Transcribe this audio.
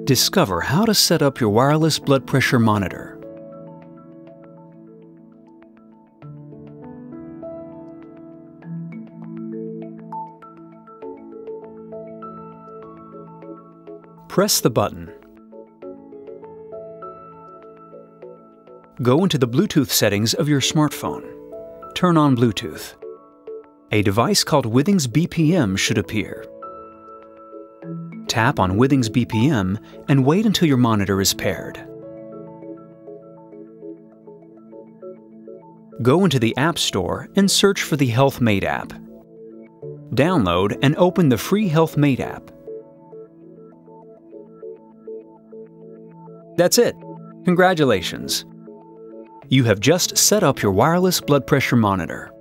Discover how to set up your wireless blood pressure monitor. Press the button. Go into the Bluetooth settings of your smartphone. Turn on Bluetooth. A device called Withings BPM should appear. Tap on Withings BPM and wait until your monitor is paired. Go into the App Store and search for the HealthMate app. Download and open the free HealthMate app. That's it. Congratulations! You have just set up your wireless blood pressure monitor.